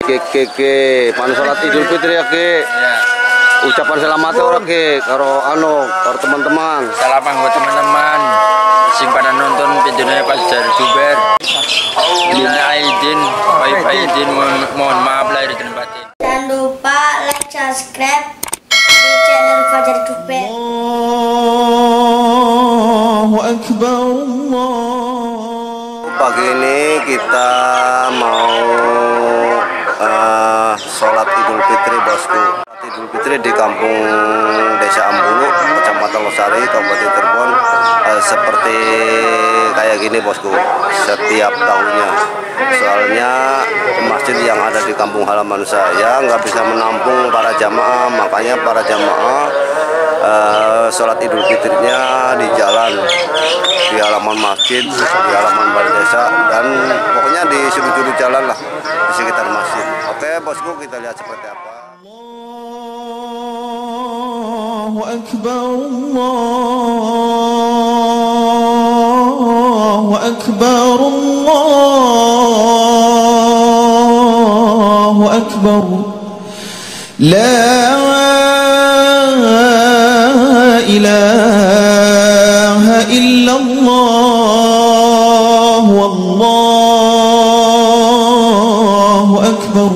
Ke pan salat Idul Fitri ya ke. Ya. Ucapan selamat ora ke karo teman-teman. Selamat buat teman-teman. Sing pada nonton videonya Pak Juber. Minta izin, izin mohon maaf lahir dan batin. Jangan lupa like, subscribe di channel Fajar Juber. Allahu Akbar, Pagi ini kita mau sholat Idul Fitri, bosku. Idul Fitri di kampung Desa Ambulu, Kecamatan Losari, Kabupaten Cirebon, seperti kayak gini, bosku, setiap tahunnya. Soalnya masjid yang ada di kampung halaman saya nggak bisa menampung para jamaah, makanya para jamaah sholat Idul Fitrinya di jalan, di halaman masjid, di halaman balai desa, dan pokoknya di sudut-sudut jalan lah, di sekitar masjid. Oke, bosku, kita lihat seperti apa. Allahu Akbar, Allahu Akbar, Allahu Akbar. La ilaha illallah, wallahu akbar,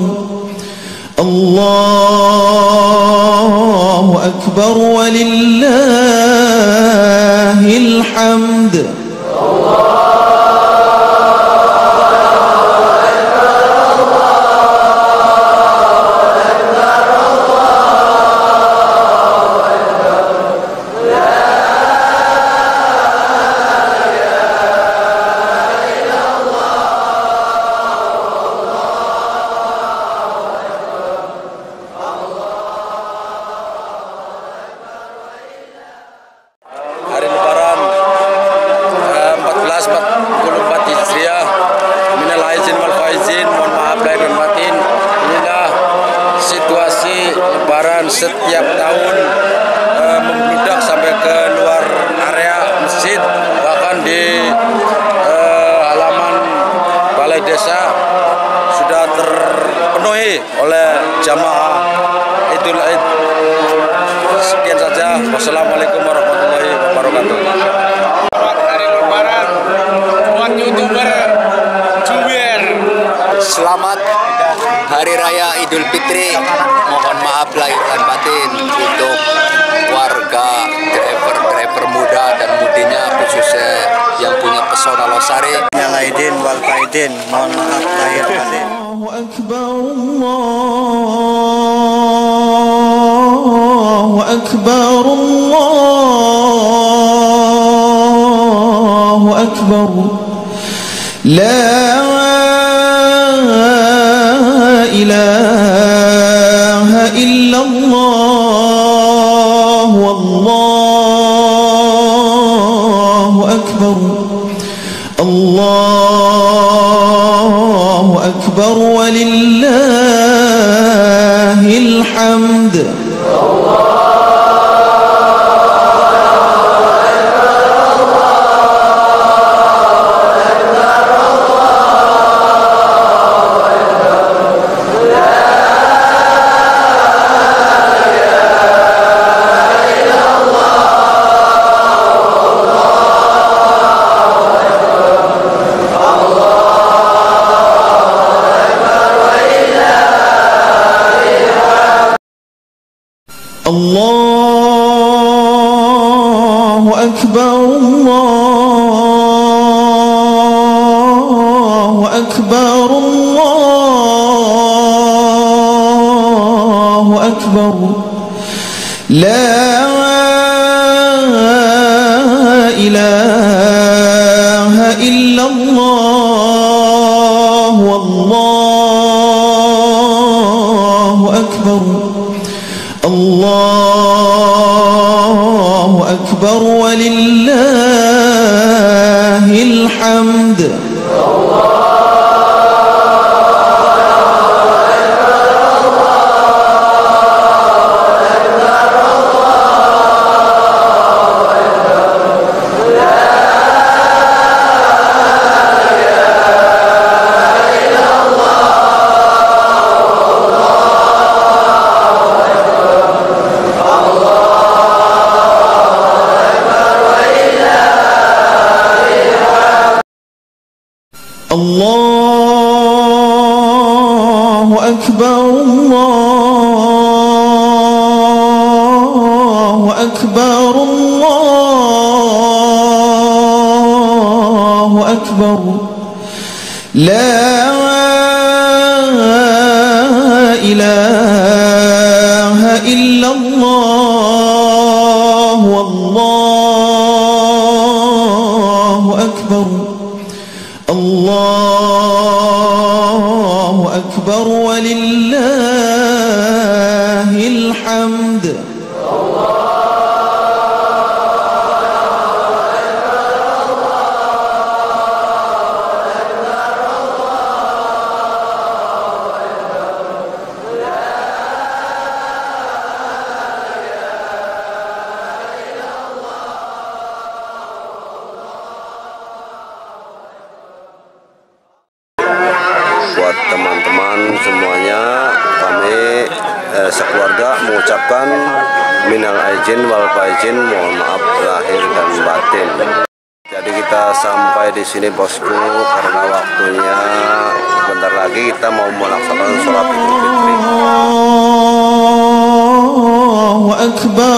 Allahu akbar, walillahil hamd. Hari Lebaran 1444 Hijriah. Minal aizin wal faizin, mohon maaf lahir dan batin. Inilah situasi Lebaran setiap tahun, membludak sampai ke luar area masjid, bahkan di halaman balai desa sudah terpenuhi oleh jamaah Idul Adha. Sekian saja. Wassalamualaikum warahmatullahi wabarakatuh. Hari Lebaran buat YouTuber Juber. Selamat Hari Raya Idul Fitri. Mohon maaf lahir dan batin untuk warga, driver muda dan mudinya, khususnya yang punya pesona Losari. Minal aidin wal faizin, mohon maaf lahir batin. Allahu Akbar, Allahu Akbar, Allahu Akbar. La ilaha illallah, wallahu akbar, Allahu akbar, walillahil hamd. Allahu Akbar, Allahu Akbar, Allahu Akbar. La ilaha illallah, wallahu akbar, Allahu akbar, walillahil hamd. La أكبر الله أكبر الله أكبر لا إله إلا الله والله أكبر الله أكبر ولله الحمد. Buat teman-teman semuanya, kami sekeluarga mengucapkan minal aidin wal faizin, mohon maaf lahir dan batin. Jadi kita sampai di sini bosku karena waktunya sebentar lagi kita mau melaksanakan sholat Idul Fitri. الله أكبر